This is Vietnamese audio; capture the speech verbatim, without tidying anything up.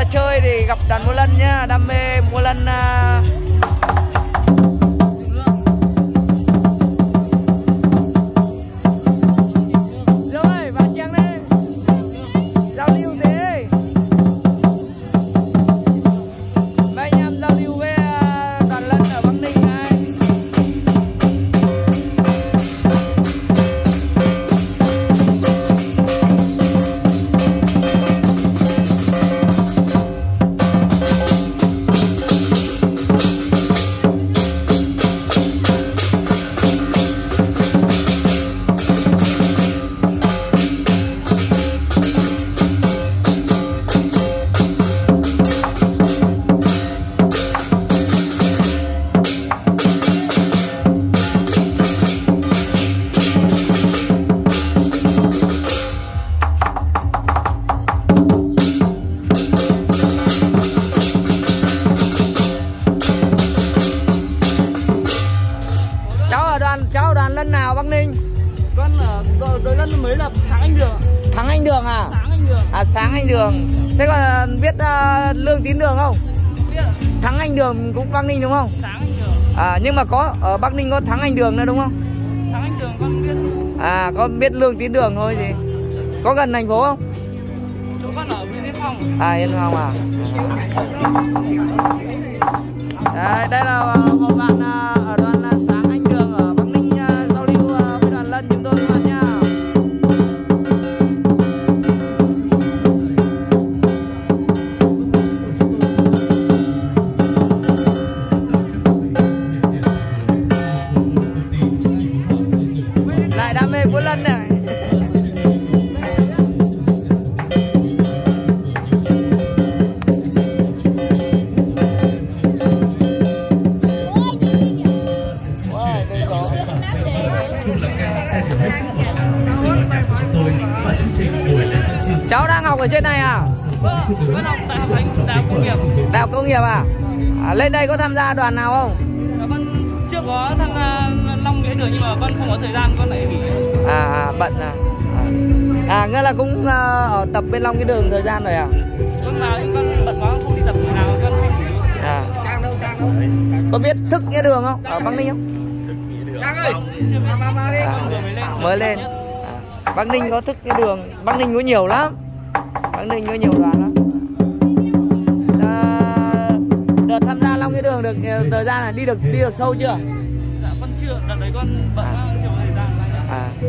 chơi thì gặp đoàn múa lân nhá, đam mê múa lân. Uh... Rồi, vào chiêng đi. Giao lưu thế. Mấy anh em giao lưu với uh, đoàn lân ở Bắc Ninh này. Cháu đoàn lân nào Bắc Ninh? Con ở đội, đội lân mới lập Sáng Anh Đường. Thắng Anh Đường à? Sáng Anh Đường. À, Sáng Anh Đường. Thế còn biết uh, Lương Tín Đường không? Biết. Thắng Anh Đường cũng Bắc Ninh đúng không? Sáng Anh Đường. À, nhưng mà có ở Bắc Ninh có Thắng Anh Đường nữa đúng không? Thắng Anh Đường con biết. À, con biết Lương Tín Đường thôi gì. Có gần thành phố không? Chỗ con ở Yên Phong. À, Yên Phong à? Đấy, đây là một bạn uh, ở đoàn uh, Sáng Anh Đường ở Bắc Ninh uh, giao lưu uh, với đoàn lân chúng tôi các bạn nha. Lại đam mê múa lân này. Cháu đang học ở trên này à? Con học tại học Đại học Công nghiệp. Đại học Công nghiệp à? À, lên đây có tham gia đoàn nào không? Con chưa có tham gia Long Nghĩa Đường nhưng mà con không có thời gian con lại nghỉ. À, à bận à? À, à nghĩa là cũng uh, ở tập bên Long Nghĩa Đường thời gian rồi à? Con nào thì con bận quá không đi tập nào con không nghỉ. À. Trang đâu, Trang đâu? Có biết Thức Nghĩa Đường không? Ở Bắc Ninh không? Trang ơi, chưa biết. Con vừa mới lên. Mới lên. À, Bắc Ninh có Thức Nghĩa Đường, Bắc Ninh có nhiều lắm. Bắc Ninh có nhiều đoàn lắm. À, đợt tham gia Long Nghĩa Đường được thời gian là đi được đi được sâu chưa? Dạ con chưa, đợt đấy con bận quá chưa có thời gian. À.